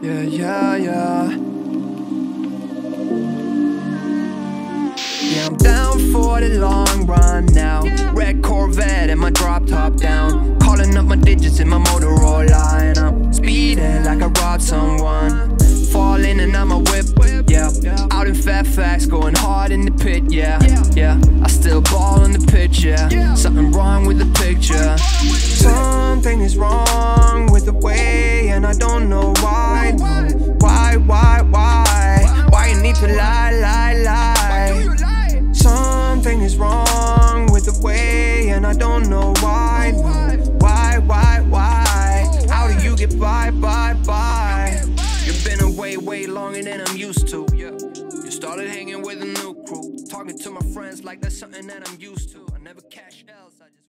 Yeah, yeah, yeah. Yeah, I'm down for the long run now. Red Corvette and my drop top down. Calling up my digits in my Motorola, and I'm speeding like I robbed someone. Falling and I'm a whip, yeah. Out in Fairfax, going hard in the pit, yeah. Yeah, I still ball on the pitch, yeah. Something wrong with the picture. Something is wrong with the way, and I don't know why. Why you need to lie, lie, lie? Something is wrong with the way, and I don't know why. Why? How do you get by? You've been away way longer than I'm used to. You started hanging with a new crew, talking to my friends like that's something that I'm used to.